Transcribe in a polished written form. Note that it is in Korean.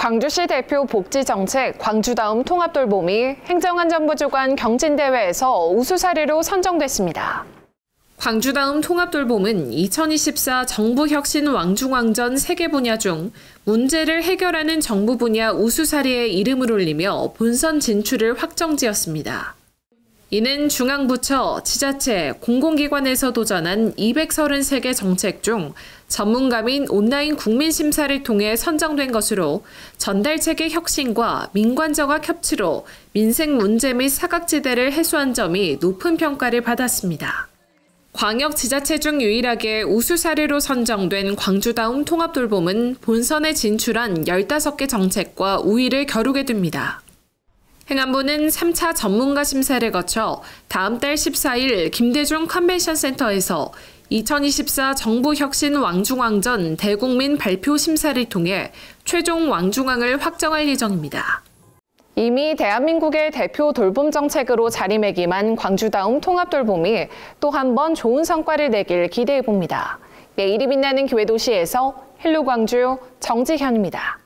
광주시 대표 복지정책 광주다움 통합돌봄이 행정안전부 주관 경진대회에서 우수 사례로 선정됐습니다. 광주다움 통합돌봄은 2024 정부혁신 왕중왕전 3개 분야 중 문제를 해결하는 정부 분야 우수 사례에 이름을 올리며 본선 진출을 확정지었습니다. 이는 중앙부처, 지자체, 공공기관에서 도전한 233개 정책 중 전문가 및 온라인 국민심사를 통해 선정된 것으로 전달체계 혁신과 민관정학 협치로 민생 문제 및 사각지대를 해소한 점이 높은 평가를 받았습니다. 광역 지자체 중 유일하게 우수 사례로 선정된 광주다움 통합돌봄은 본선에 진출한 15개 정책과 우위를 겨루게 됩니다. 행안부는 3차 전문가 심사를 거쳐 다음 달 14일 김대중 컨벤션 센터에서 2024 정부혁신 왕중왕전 대국민 발표 심사를 통해 최종 왕중왕을 확정할 예정입니다. 이미 대한민국의 대표 돌봄 정책으로 자리매김한 광주다움 통합돌봄이 또 한 번 좋은 성과를 내길 기대해 봅니다. 내일이 빛나는 기회도시에서 헬로 광주 정지현입니다.